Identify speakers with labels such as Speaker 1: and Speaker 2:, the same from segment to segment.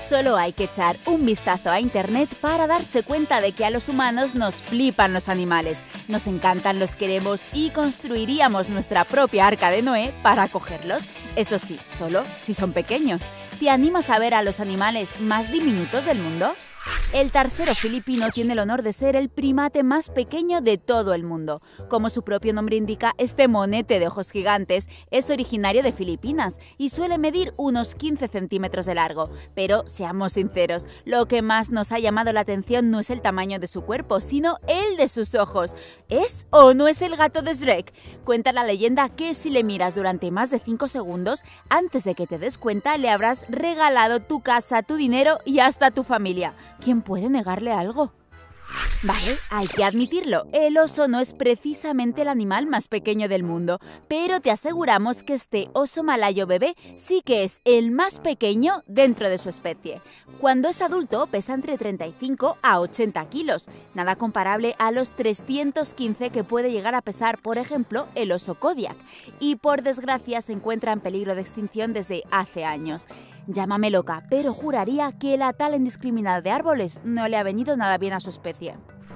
Speaker 1: Solo hay que echar un vistazo a internet para darse cuenta de que a los humanos nos flipan los animales, nos encantan, los queremos y construiríamos nuestra propia arca de Noé para acogerlos. Eso sí, solo si son pequeños. ¿Te animas a ver a los animales más diminutos del mundo? El tarsero filipino tiene el honor de ser el primate más pequeño de todo el mundo. Como su propio nombre indica, este monete de ojos gigantes es originario de Filipinas y suele medir unos 15 centímetros de largo. Pero seamos sinceros, lo que más nos ha llamado la atención no es el tamaño de su cuerpo, sino el de sus ojos. ¿Es o no es el gato de Shrek? Cuenta la leyenda que si le miras durante más de 5 segundos, antes de que te des cuenta le habrás regalado tu casa, tu dinero y hasta tu familia. ¿Quién puede negarle algo? Vale, hay que admitirlo, el oso no es precisamente el animal más pequeño del mundo, pero te aseguramos que este oso malayo bebé sí que es el más pequeño dentro de su especie. Cuando es adulto pesa entre 35 a 80 kilos, nada comparable a los 315 que puede llegar a pesar, por ejemplo, el oso Kodiak, y por desgracia se encuentra en peligro de extinción desde hace años. Llámame loca, pero juraría que la tala indiscriminada de árboles no le ha venido nada bien a su especie.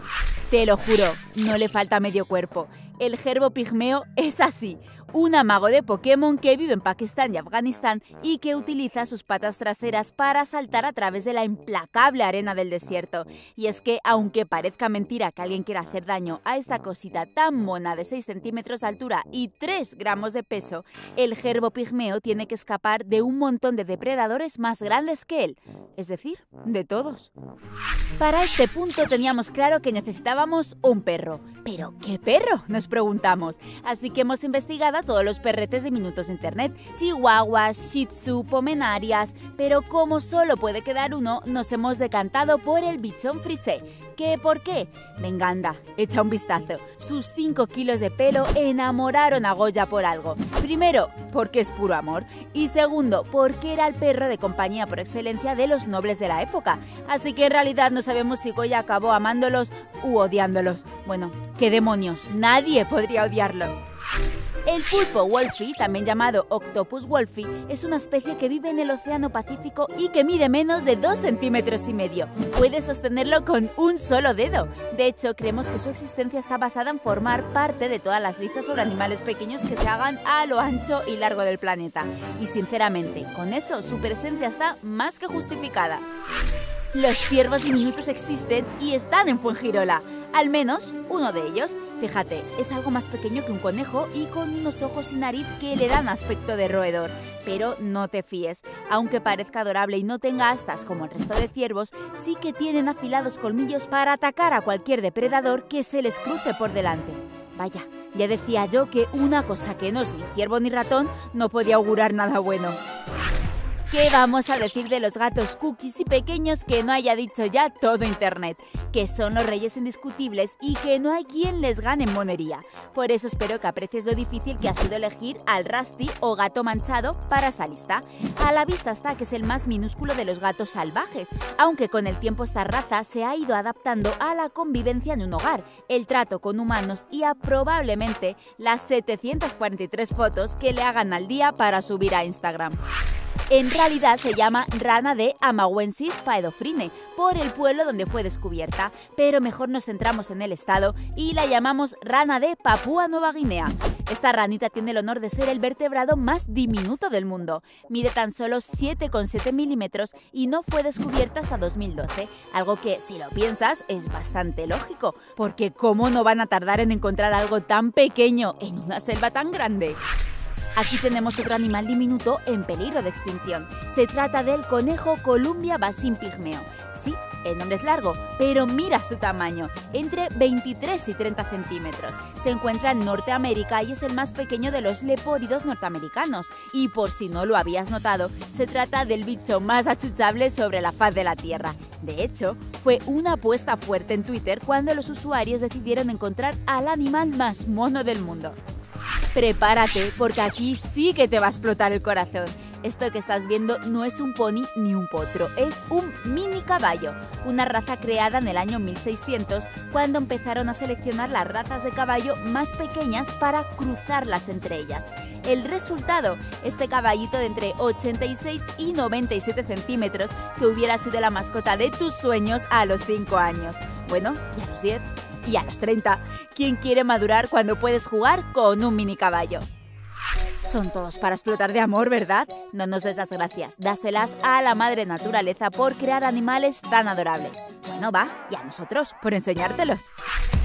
Speaker 1: Te lo juro, no le falta medio cuerpo. El gerbo pigmeo es así, un amago de Pokémon que vive en Pakistán y Afganistán y que utiliza sus patas traseras para saltar a través de la implacable arena del desierto. Y es que, aunque parezca mentira que alguien quiera hacer daño a esta cosita tan mona de 6 centímetros de altura y 3 gramos de peso, el gerbo pigmeo tiene que escapar de un montón de depredadores más grandes que él, es decir, de todos. Para este punto teníamos claro que necesitábamos un perro. ¿Pero qué perro?, nos preguntamos. Así que hemos investigado a todos los perretes diminutos de internet, chihuahuas, shih tzu, pomeranias, pero como solo puede quedar uno, nos hemos decantado por el bichon frisé. ¿Qué? ¿Por qué? Venga, anda, echa un vistazo. Sus 5 kilos de pelo enamoraron a Goya por algo. Primero, porque es puro amor. Y segundo, porque era el perro de compañía por excelencia de los nobles de la época. Así que en realidad no sabemos si Goya acabó amándolos u odiándolos. Bueno, ¿qué demonios? Nadie podría odiarlos. El pulpo wolfie, también llamado Octopus wolfie, es una especie que vive en el Océano Pacífico y que mide menos de 2,5 centímetros. Puede sostenerlo con un solo dedo. De hecho, creemos que su existencia está basada en formar parte de todas las listas sobre animales pequeños que se hagan a lo ancho y largo del planeta. Y sinceramente, con eso su presencia está más que justificada. Los ciervos diminutos existen y están en Fuengirola. Al menos uno de ellos. Fíjate, es algo más pequeño que un conejo y con unos ojos y nariz que le dan aspecto de roedor. Pero no te fíes, aunque parezca adorable y no tenga astas como el resto de ciervos, sí que tienen afilados colmillos para atacar a cualquier depredador que se les cruce por delante. Vaya, ya decía yo que una cosa que no es ni ciervo ni ratón no podía augurar nada bueno. ¿Qué vamos a decir de los gatos cookies y pequeños que no haya dicho ya todo internet? Que son los reyes indiscutibles y que no hay quien les gane en monería. Por eso espero que aprecies lo difícil que ha sido elegir al Rusty o gato manchado para esta lista. A la vista está que es el más minúsculo de los gatos salvajes, aunque con el tiempo esta raza se ha ido adaptando a la convivencia en un hogar, el trato con humanos y a probablemente las 743 fotos que le hagan al día para subir a Instagram. En realidad se llama rana de Amawensis paedofrine, por el pueblo donde fue descubierta, pero mejor nos centramos en el estado y la llamamos rana de Papúa Nueva Guinea. Esta ranita tiene el honor de ser el vertebrado más diminuto del mundo. Mide tan solo 7,7 milímetros y no fue descubierta hasta 2012, algo que, si lo piensas, es bastante lógico, porque ¿cómo no van a tardar en encontrar algo tan pequeño en una selva tan grande? Aquí tenemos otro animal diminuto en peligro de extinción. Se trata del conejo Columbia basin pigmeo. Sí, el nombre es largo, pero mira su tamaño, entre 23 y 30 centímetros. Se encuentra en Norteamérica y es el más pequeño de los lepóridos norteamericanos. Y por si no lo habías notado, se trata del bicho más achuchable sobre la faz de la Tierra. De hecho, fue una apuesta fuerte en Twitter cuando los usuarios decidieron encontrar al animal más mono del mundo. Prepárate, porque aquí sí que te va a explotar el corazón. Esto que estás viendo no es un pony ni un potro, es un mini caballo, una raza creada en el año 1600, cuando empezaron a seleccionar las razas de caballo más pequeñas para cruzarlas entre ellas. El resultado, este caballito de entre 86 y 97 centímetros que hubiera sido la mascota de tus sueños a los 5 años. Bueno, y a los 10, y a los 30. ¿Quién quiere madurar cuando puedes jugar con un mini caballo? Son todos para explotar de amor, ¿verdad? No nos des las gracias, dáselas a la madre naturaleza por crear animales tan adorables. Bueno, va, y a nosotros por enseñártelos.